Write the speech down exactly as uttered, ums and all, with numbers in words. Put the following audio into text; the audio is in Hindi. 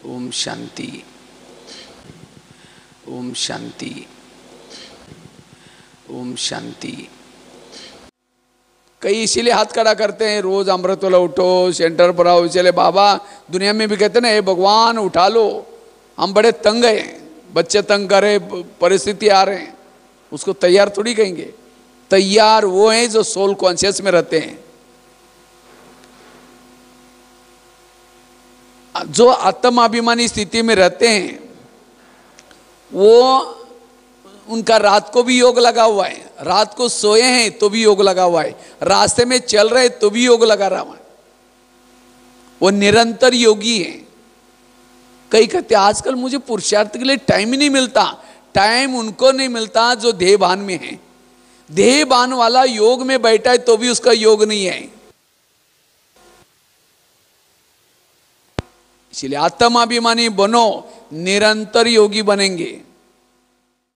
ओम शांति, ओम शांति, ओम शांति। कई इसीलिए हाथ खड़ा करते हैं, रोज अमृत वाला उठो, सेंटर पर आओ। चले बाबा दुनिया में भी कहते ना, हे भगवान उठा लो, हम बड़े तंग हैं, बच्चे तंग कर रहे, परिस्थिति आ रहे हैं। उसको तैयार थोड़ी कहेंगे, तैयार वो हैं जो सोल कॉन्शियस में रहते हैं, जो आत्माभिमानी स्थिति में रहते हैं। वो उनका रात को भी योग लगा हुआ है, रात को सोए हैं तो भी योग लगा हुआ है, रास्ते में चल रहे तो भी योग लगा रहा है। वो निरंतर योगी है। कई कहते आजकल मुझे पुरुषार्थ के लिए टाइम ही नहीं मिलता। टाइम उनको नहीं मिलता जो देहभान में है। देहभान वाला योग में बैठा है तो भी उसका योग नहीं है। इसलिए आत्माभिमानी बनो, निरंतर योगी बनेंगे।